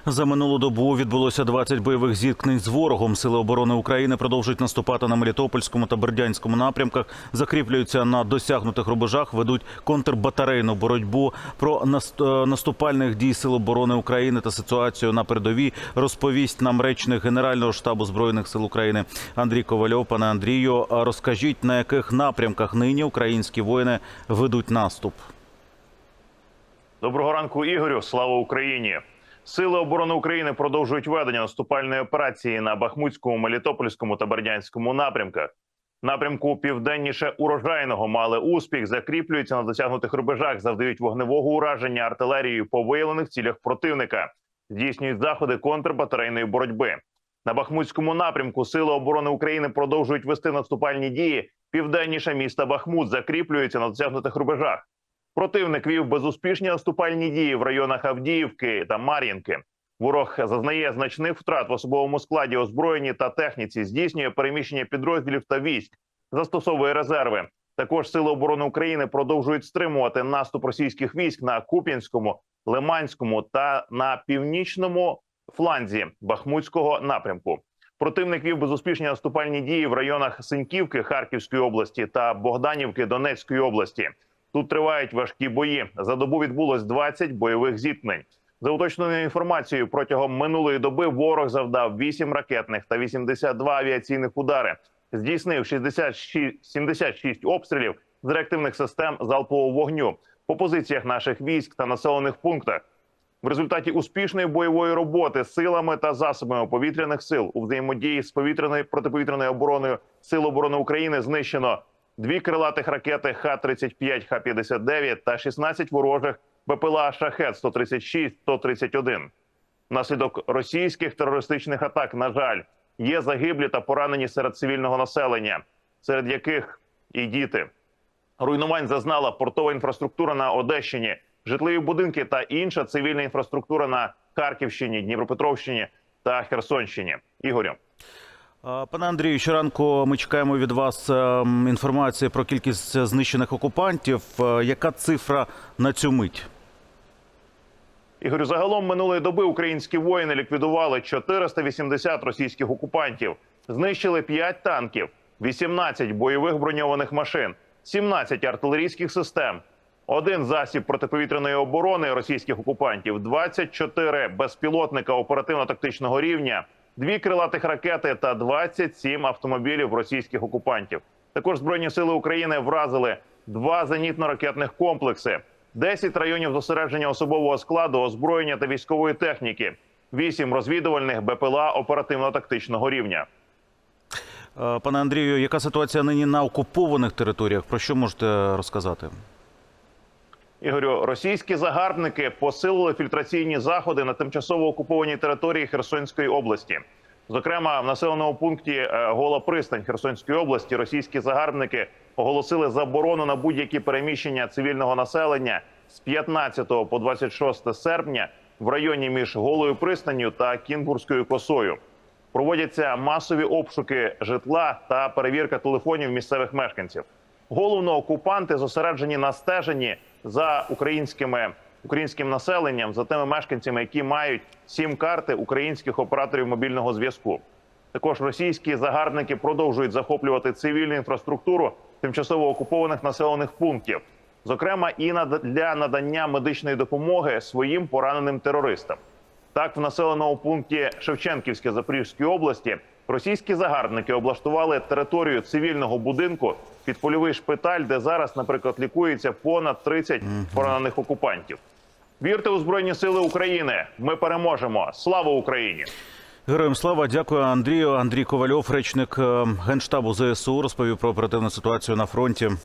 За минулу добу відбулося 20 бойових зіткнень з ворогом. Сили оборони України продовжують наступати на Мелітопольському та Бердянському напрямках, закріплюються на досягнутих рубежах, ведуть контрбатарейну боротьбу. Про наступальних дій Сил оборони України та ситуацію на передовій розповість нам речник Генерального штабу Збройних сил України Андрій Ковальов. Пане Андрію, розкажіть, на яких напрямках нині українські воїни ведуть наступ? Доброго ранку, Ігорю. Слава Україні! Сили оборони України продовжують ведення наступальної операції на Бахмутському, Мелітопольському та Бердянському напрямках. Напрямку південніше Урожайного мали успіх, закріплюються на досягнутих рубежах, завдають вогневого ураження артилерією по виявлених цілях противника, здійснюють заходи контрбатарейної боротьби. На Бахмутському напрямку Сили оборони України продовжують вести наступальні дії. Південніше міста Бахмут закріплюються на досягнутих рубежах. Противник вів безуспішні наступальні дії в районах Авдіївки та Мар'їнки. Ворог зазнає значних втрат в особовому складі, озброєнні та техніці, здійснює переміщення підрозділів та військ, застосовує резерви. Також Сили оборони України продовжують стримувати наступ російських військ на Куп'янському, Лиманському та на північному фланзі Бахмутського напрямку. Противник вів безуспішні наступальні дії в районах Синьківки Харківської області та Богданівки Донецької області. Тут тривають важкі бої. За добу відбулось 20 бойових зіткнень. За уточненою інформацією, протягом минулої доби ворог завдав 8 ракетних та 82 авіаційних удари. Здійснив 76 обстрілів з реактивних систем залпового вогню по позиціях наших військ та населених пунктах. В результаті успішної бойової роботи силами та засобами повітряних сил у взаємодії з повітряною протиповітряною обороною Сил оборони України знищено 2 крилатих ракети Х-35, Х-59 та 16 ворожих БПЛА «Шахед» 136-131. Внаслідок російських терористичних атак, на жаль, є загиблі та поранені серед цивільного населення, серед яких і діти. Руйнувань зазнала портова інфраструктура на Одещині, житлові будинки та інша цивільна інфраструктура на Харківщині, Дніпропетровщині та Херсонщині. Ігорю. Пане Андрію, щоранку ми чекаємо від вас інформації про кількість знищених окупантів. Яка цифра на цю мить? Ігорю, загалом минулої доби українські воїни ліквідували 480 російських окупантів. Знищили 5 танків, 18 бойових броньованих машин, 17 артилерійських систем, 1 засіб протиповітряної оборони російських окупантів, 24 безпілотника оперативно-тактичного рівня, 2 крилатих ракети та 27 автомобілів російських окупантів. Також Збройні сили України вразили 2 зенітно-ракетних комплекси, 10 районів зосередження особового складу, озброєння та військової техніки, 8 розвідувальних БПЛА оперативно-тактичного рівня. Пане Андрію, яка ситуація нині на окупованих територіях? Про що можете розказати? Ігорю, російські загарбники посилили фільтраційні заходи на тимчасово окупованій території Херсонської області. Зокрема, в населеному пункті Гола Пристань Херсонської області російські загарбники оголосили заборону на будь-які переміщення цивільного населення з 15 по 26 серпня в районі між Голою Пристанню та Кінгурською косою. Проводяться масові обшуки житла та перевірка телефонів місцевих мешканців. Головно, окупанти зосереджені на стеженні за українським населенням, за тими мешканцями, які мають сім-карти українських операторів мобільного зв'язку. Також російські загарбники продовжують захоплювати цивільну інфраструктуру тимчасово окупованих населених пунктів, зокрема і для надання медичної допомоги своїм пораненим терористам. Так, в населеному пункті Шевченківське Запорізької області російські загарбники облаштували територію цивільного будинку під польовий шпиталь, де зараз, наприклад, лікується понад 30 поранених окупантів. Вірте у Збройні сили України. Ми переможемо. Слава Україні! Героям слава. Дякую, Андрію. Андрій Ковальов, речник Генштабу ЗСУ, розповів про оперативну ситуацію на фронті.